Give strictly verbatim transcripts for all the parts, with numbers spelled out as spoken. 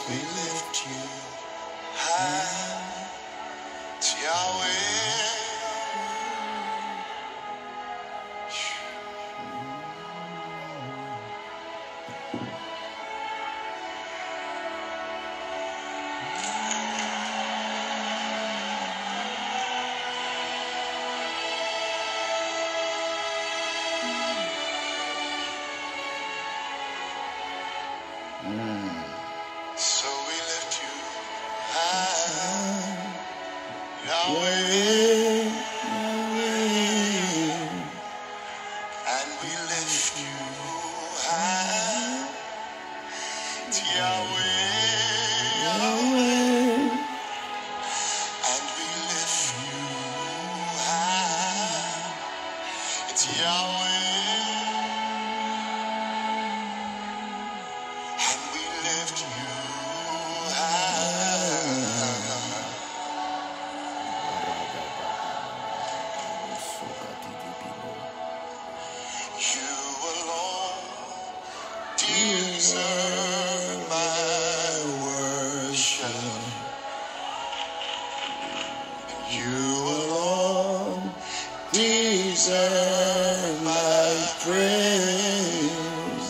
We lift you high, Yahweh. So we lift you high, Yahweh, Yahweh, and we lift you high, Yahweh, Yahweh, and we lift you high, it's Yahweh. Deserve my praise.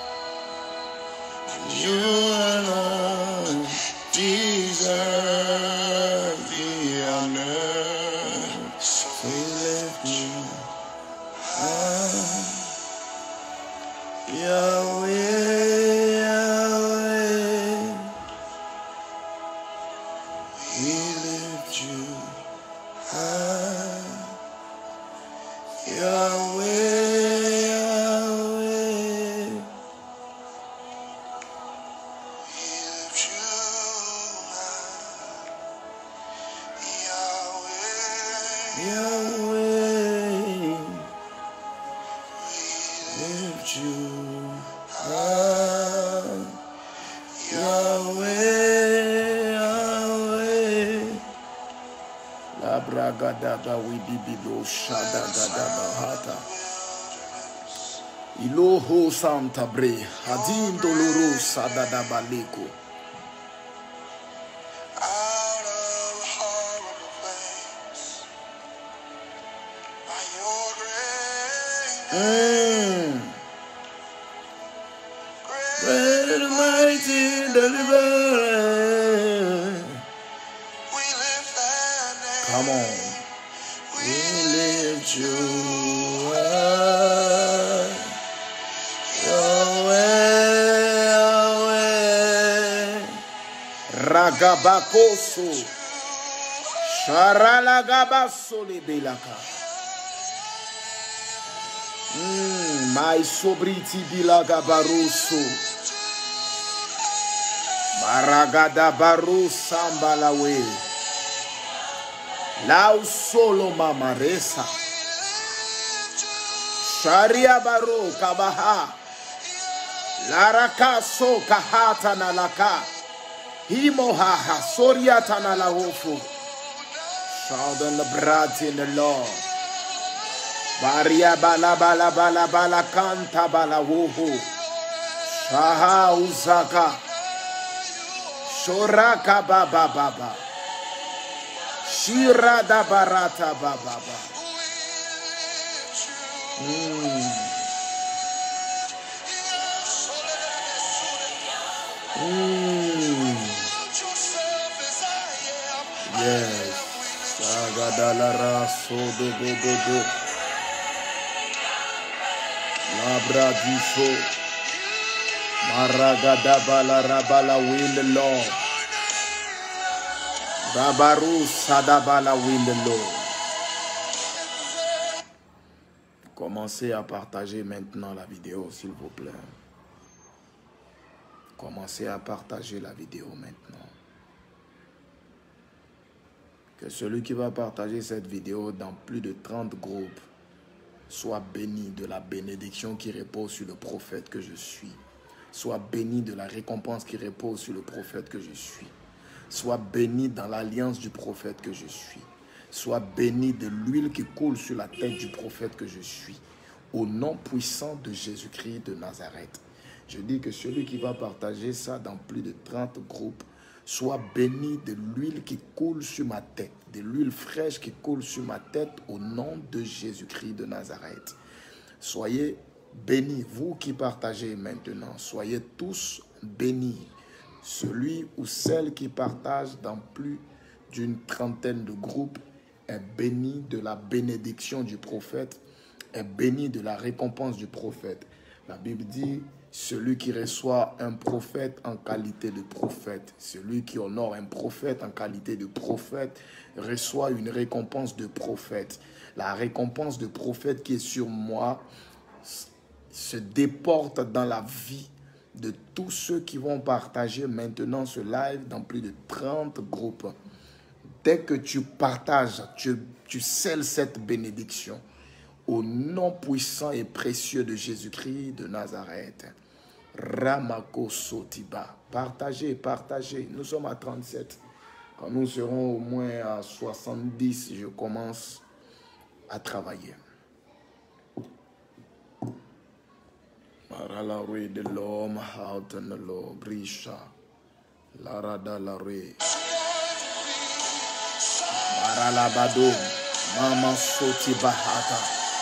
You alone deserve the honor. So we lift you high, Yahweh, Yahweh. We lift you high, Yahweh, Yahweh, we lift you high, Yahweh, Yahweh, we lift you high, Yahweh, Yahweh. La bragadaba widibido shadagadaba hata. Iloho Santa Bre, Hadim Doloro Sadadaba Leko. Out of horrible place, by your grace, mm. Great and mighty deliverer. We lift that name. Come on. We lift you high, Yahweh, Yahweh. Ragabakoso Sharalagabaso Lebelaka. Mm, my sobriti bilagabaroso Maragada Baru Sambalawe Lau Solo Mamaresa Sharia Baro Kabaha Laraka So Kahata Nalaka Himoha Hasoria Tanalahofu. Shout on the brat in the Lord. Baria Bala Bala Bala Bala Kanta Bala Woho Shaha Uzaka Shoraka Baba Baba Shira da Barata Baba Baba. Mm. Mm. Yes. Sagadalara Sodo Bobo Labra Disho Maragada Balarabala win the Lord. Babaru Sadabala win the Lord. Commencez à partager maintenant la vidéo, s'il vous plaît. Commencez à partager la vidéo maintenant. Que celui qui va partager cette vidéo dans plus de trente groupes soit béni de la bénédiction qui repose sur le prophète que je suis. Soit béni de la récompense qui repose sur le prophète que je suis. Soit béni dans l'alliance du prophète que je suis. Soit béni de l'huile qui coule sur la tête du prophète que je suis. Au nom puissant de Jésus-Christ de Nazareth. Je dis que celui qui va partager ça dans plus de trente groupes soit béni de l'huile qui coule sur ma tête, de l'huile fraîche qui coule sur ma tête au nom de Jésus-Christ de Nazareth. Soyez bénis, vous qui partagez maintenant, soyez tous bénis. Celui ou celle qui partage dans plus d'une trentaine de groupes est béni de la bénédiction du prophète, est béni de la récompense du prophète. La Bible dit, celui qui reçoit un prophète en qualité de prophète, celui qui honore un prophète en qualité de prophète, reçoit une récompense de prophète. La récompense de prophète qui est sur moi se déporte dans la vie de tous ceux qui vont partager maintenant ce live dans plus de trente groupes. Dès que tu partages, tu, tu scelles cette bénédiction au nom puissant et précieux de Jésus-Christ de Nazareth. Ramako Sotiba. Partagez, partagez. Nous sommes à trente-sept. Quand nous serons au moins à soixante-dix, je commence à travailler. Maralawe de l'homme, Hautenelo, Brisha, Larada Larwe. Maralabado, Mama Soti Bahata,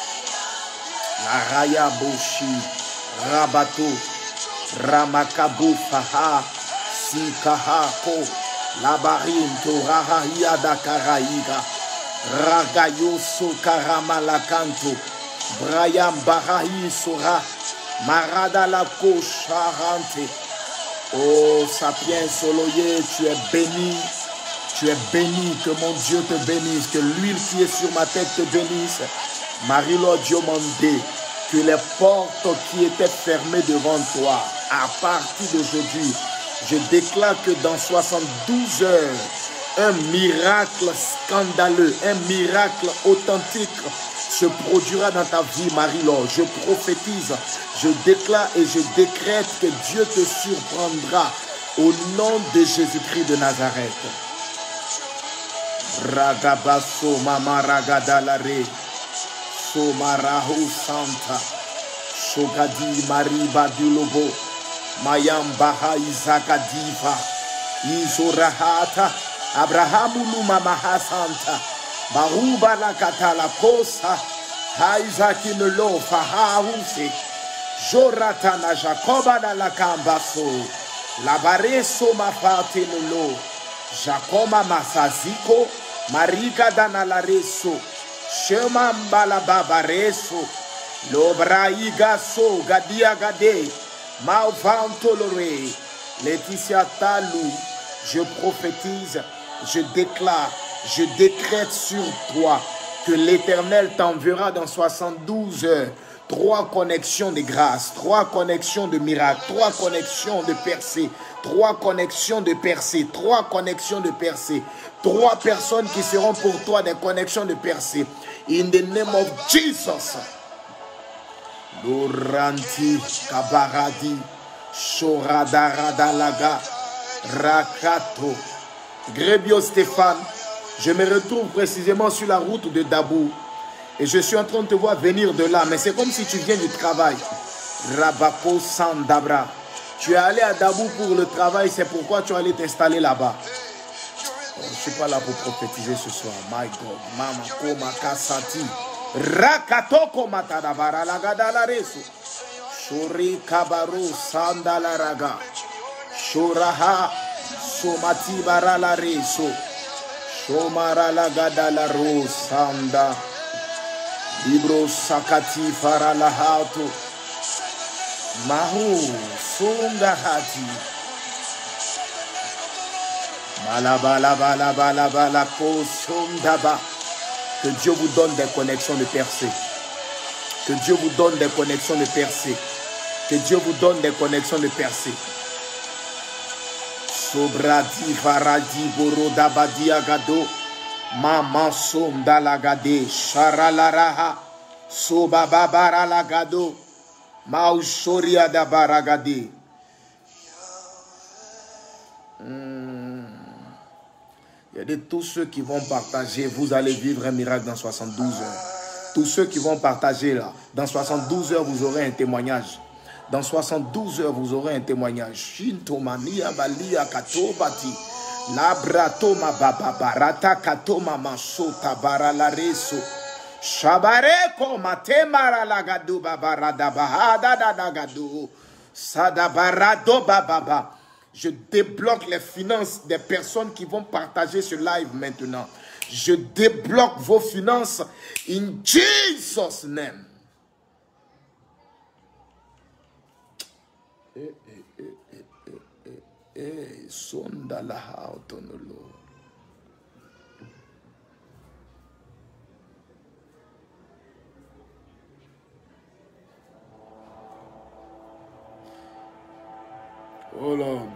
Laraya Boshi, Rabato, Ramakabu Faha, Sikahako, Labarinto, Rahaya da Karaiga, Ragayoso Karamalakanto, Brian Barahi Sora, Marada la Charante. Oh, Sapiens Soloye, tu es béni. Tu es béni, que mon Dieu te bénisse, que l'huile qui est sur ma tête te bénisse. Marie-Laure Diomandé, que les portes qui étaient fermées devant toi, à partir d'aujourd'hui, je déclare que dans soixante-douze heures, un miracle scandaleux, un miracle authentique se produira dans ta vie, Marie-Laure. Je prophétise, je déclare et je décrète que Dieu te surprendra au nom de Jésus-Christ de Nazareth. Ragabaso mama ragadalare somarahu santa shogadi mariba dulobo mayam baha izakadiva izorahata abrahamu numa mahasanta baruba la katala kosa haizaki nelo fahause joratana jacoba na la kambaso la bareso mafate nelo Jacoma Masaziko, Marika Danalareso, Shema Mbalababareso, Lobraigaso, Gadia Gade, Mauvantolore, Laetitia Talou, je prophétise, je déclare, je décrète sur toi que l'Éternel t'enverra dans soixante-douze heures. Trois connexions de grâce, trois connexions de miracles, trois connexions de percées, trois connexions de percées, trois connexions de percées, trois personnes qui seront pour toi des connexions de percées. In the name of Jesus. Loranti Kabaradi, Shoraдаradalaga, Rakato, Grébio Stéphane. Je me retrouve précisément sur la route de Dabou. Et je suis en train de te voir venir de là. Mais c'est comme si tu viens du travail. Rabako Sandabra. Tu es allé à Dabou pour le travail. C'est pourquoi tu es allé t'installer là-bas. Oh, je ne suis pas là pour prophétiser ce soir. My God. Mama Koma Kasati. Rakatoko Matadabara Lagadala Reso. Shori Kabaro Sandalaraga. Shoraha Somati Barala Reso. Shomara Lagadala Rosanda. Libro Sakati Faralahato Mahu Sungahati Malabalabalabala Kosundaba. Que Dieu vous donne des connexions de percée. Que Dieu vous donne des connexions de percée. Que Dieu vous donne des connexions de percée. Sobradi Faradi Borodabadi Agado. Mama sonda lagade sharalaraha sobababara lagado maushoria da baragade. Hmm. Il y a de tous ceux qui vont partager, vous allez vivre un miracle dans soixante-douze heures. Tous ceux qui vont partager là, dans soixante-douze heures, vous aurez un témoignage. Dans soixante-douze heures, vous aurez un témoignage. Shintomania balia katobati. Labratoma bababarata katoma masota baralareso. Shabareko matemara lagadu babarada bahada dadagadu. Sadabarado bababa. Je débloque les finances des personnes qui vont partager ce live maintenant. Je débloque vos finances in Jesus' name. Eh, eh, eh, eh, eh, eh, eh, sonda la autonolo. Oh Lord.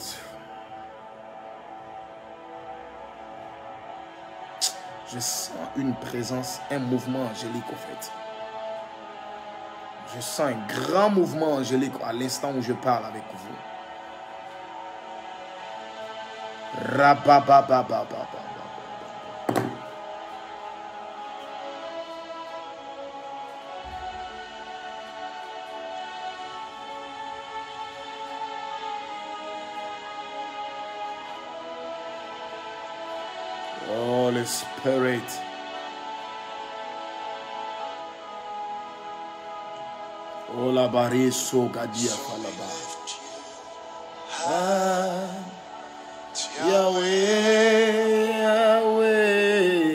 Je sens une présence, un mouvement angélique au fait. Je sens un grand mouvement angélique à l'instant où je parle avec vous. Rababababababa. Holy Spirit. Oh la barre so gadia falaba. Ah, Yahweh, Yahweh.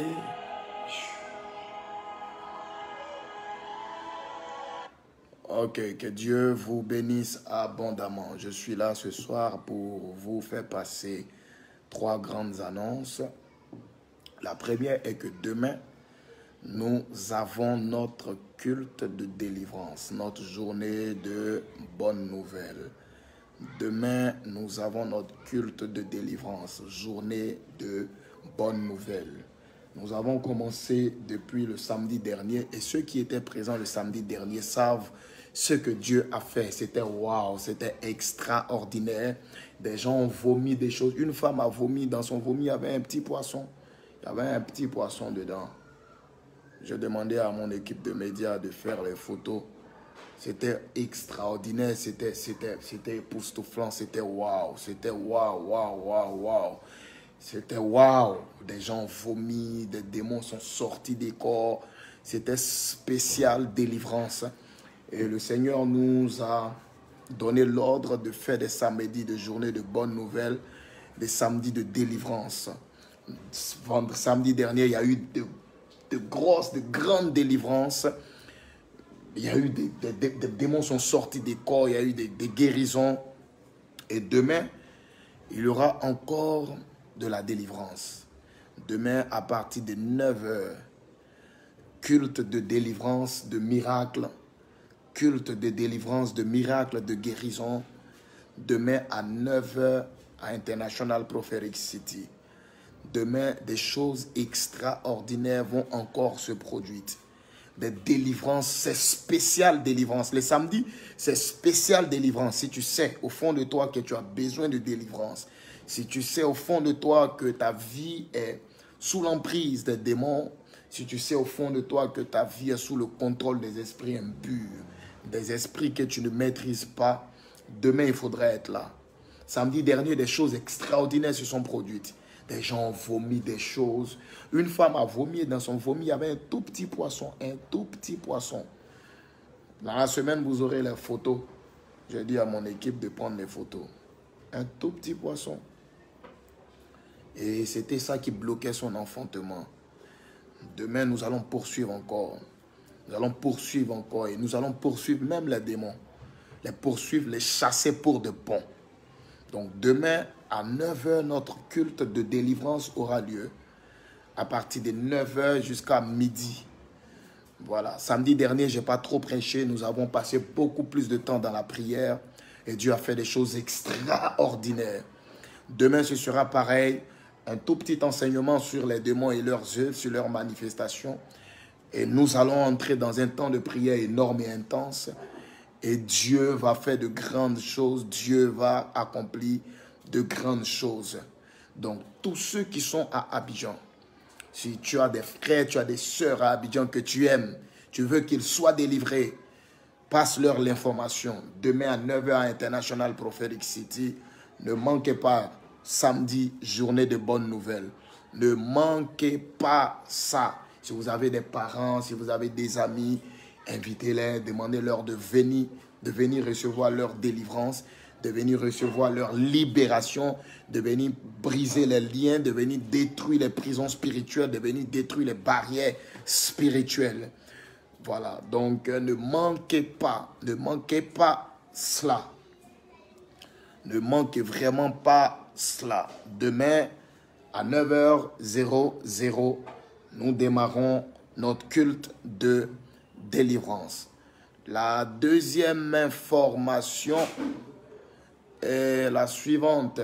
Ok, que Dieu vous bénisse abondamment. Je suis là ce soir pour vous faire passer trois grandes annonces. La première est que demain, nous avons notre culte de délivrance, notre journée de bonnes nouvelles. Demain, nous avons notre culte de délivrance, journée de bonnes nouvelles. Nous avons commencé depuis le samedi dernier et ceux qui étaient présents le samedi dernier savent ce que Dieu a fait. C'était waouh, c'était extraordinaire. Des gens ont vomi des choses. Une femme a vomi, dans son vomi, il y avait un petit poisson. Il y avait un petit poisson dedans. Je demandais à mon équipe de médias de faire les photos. C'était extraordinaire, c'était c'était c'était époustouflant, c'était waouh, c'était waouh, waouh, waouh, waouh. C'était waouh. Des gens vomis, des démons sont sortis des corps. C'était spécial délivrance. Et le Seigneur nous a donné l'ordre de faire des samedis de journée de bonnes nouvelles, des samedis de délivrance. Samedi dernier, il y a eu de, de grosses, de grandes délivrances. Il y a eu des, des, des, des démons sont sortis des corps, il y a eu des, des guérisons. Et demain, il y aura encore de la délivrance. Demain, à partir de neuf heures, culte de délivrance, de miracles, culte de délivrance, de miracles, de guérison. Demain, à neuf heures, à International Prophetic City. Demain, des choses extraordinaires vont encore se produire. Des délivrances, c'est spécial délivrance. Les samedis, c'est spécial délivrance. Si tu sais au fond de toi que tu as besoin de délivrance, si tu sais au fond de toi que ta vie est sous l'emprise des démons, si tu sais au fond de toi que ta vie est sous le contrôle des esprits impurs, des esprits que tu ne maîtrises pas, demain, il faudrait être là. Samedi dernier, des choses extraordinaires se sont produites. Des gens ont vomi des choses. Une femme a vomi et dans son vomi, il y avait un tout petit poisson. Un tout petit poisson. Dans la semaine, vous aurez les photos. J'ai dit à mon équipe de prendre les photos. Un tout petit poisson. Et c'était ça qui bloquait son enfantement. Demain, nous allons poursuivre encore. Nous allons poursuivre encore. Et nous allons poursuivre même les démons. Les poursuivre, les chasser pour de bon. Donc demain, à neuf heures, notre culte de délivrance aura lieu. À partir de neuf heures jusqu'à midi. Voilà. Samedi dernier, je n'ai pas trop prêché. Nous avons passé beaucoup plus de temps dans la prière. Et Dieu a fait des choses extraordinaires. Demain, ce sera pareil. Un tout petit enseignement sur les démons et leurs œuvres, sur leurs manifestations. Et nous allons entrer dans un temps de prière énorme et intense. Et Dieu va faire de grandes choses. Dieu va accomplir de grandes choses. Donc, tous ceux qui sont à Abidjan, si tu as des frères, tu as des sœurs à Abidjan que tu aimes, tu veux qu'ils soient délivrés, passe-leur l'information. Demain à neuf heures à International Prophetic City. Ne manquez pas, samedi, journée de bonnes nouvelles. Ne manquez pas ça. Si vous avez des parents, si vous avez des amis, invitez-les, demandez-leur de venir, de venir recevoir leur délivrance, de venir recevoir leur libération, de venir briser les liens, de venir détruire les prisons spirituelles, de venir détruire les barrières spirituelles. Voilà, donc ne manquez pas, ne manquez pas cela. Ne manquez vraiment pas cela. Demain, à neuf heures, nous démarrons notre culte de délivrance. La deuxième information est la suivante.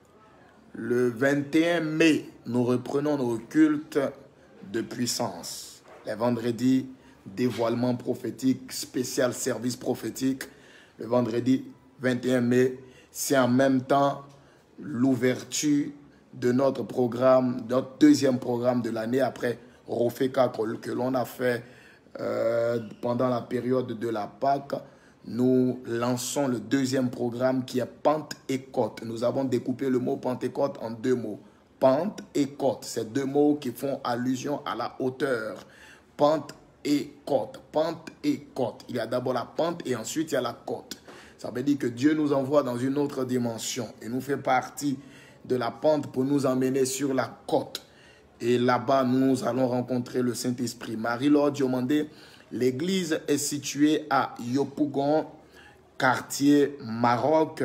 Le vingt et un mai, nous reprenons nos cultes de puissance. Les vendredis, dévoilement prophétique, spécial service prophétique. Le vendredi vingt et un mai, c'est en même temps l'ouverture de notre programme, notre deuxième programme de l'année après Rofeka que l'on a fait euh, pendant la période de la Pâque. Nous lançons le deuxième programme qui est Pente et Côte. Nous avons découpé le mot Pentecôte en deux mots. Pente et Côte, c'est deux mots qui font allusion à la hauteur. Pente et côte. Pente et côte. Il y a d'abord la pente et ensuite il y a la côte. Ça veut dire que Dieu nous envoie dans une autre dimension et nous fait partie de la pente pour nous emmener sur la côte. Et là-bas, nous allons rencontrer le Saint-Esprit. Marie-Laure Diomandé, l'église est située à Yopougon, quartier Maroc,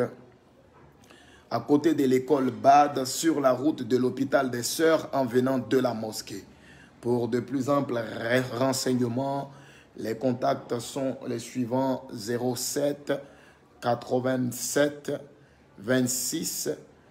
à côté de l'école Bad, sur la route de l'hôpital des Sœurs en venant de la mosquée. Pour de plus amples renseignements, les contacts sont les suivants: zéro sept quatre-vingt-sept vingt-six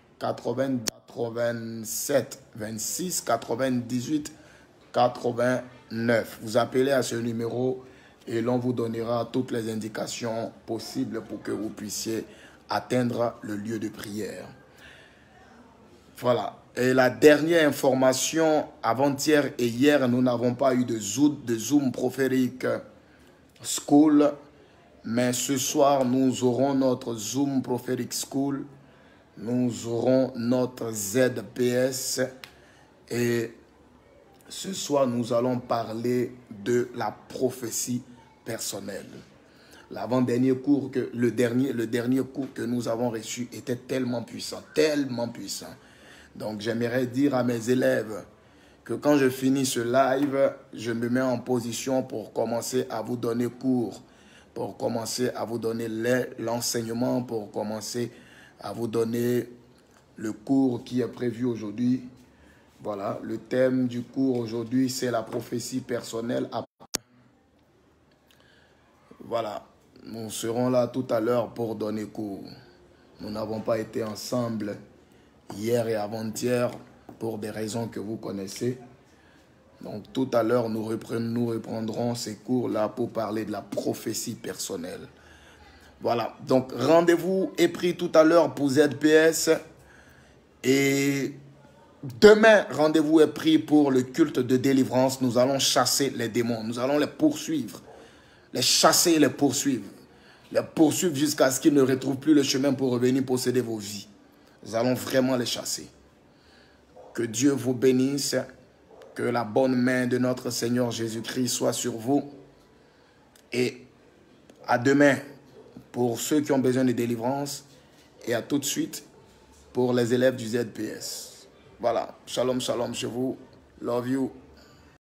quatre-vingt-sept vingt-six quatre-vingt-dix-huit quatre-vingt-neuf. Vous appelez à ce numéro et l'on vous donnera toutes les indications possibles pour que vous puissiez atteindre le lieu de prière. Voilà. Et la dernière information, avant-hier et hier, nous n'avons pas eu de Zoom, de Zoom Prophetic School. Mais ce soir, nous aurons notre Zoom Prophetic School. Nous aurons notre Z P S. Et ce soir, nous allons parler de la prophétie personnelle. L'avant-dernier cours, que, le, dernier, le dernier cours que nous avons reçu était tellement puissant, tellement puissant. Donc, j'aimerais dire à mes élèves que quand je finis ce live, je me mets en position pour commencer à vous donner cours, pour commencer à vous donner l'enseignement, pour commencer à vous donner le cours qui est prévu aujourd'hui. Voilà, le thème du cours aujourd'hui, c'est la prophétie personnelle. Voilà, nous serons là tout à l'heure pour donner cours. Nous n'avons pas été ensemble hier et avant-hier pour des raisons que vous connaissez. Donc tout à l'heure, nous, nous reprendrons ces cours-là pour parler de la prophétie personnelle. Voilà, donc rendez-vous est pris tout à l'heure pour Z P S. Et demain, rendez-vous est pris pour le culte de délivrance. Nous allons chasser les démons. Nous allons les poursuivre. Les chasser et les poursuivre. Les poursuivre jusqu'à ce qu'ils ne retrouvent plus le chemin pour revenir posséder vos vies. Nous allons vraiment les chasser. Que Dieu vous bénisse. Que la bonne main de notre Seigneur Jésus-Christ soit sur vous. Et à demain pour ceux qui ont besoin de délivrance. Et à tout de suite pour les élèves du Z P S. Voilà. Shalom, shalom chez vous. Love you.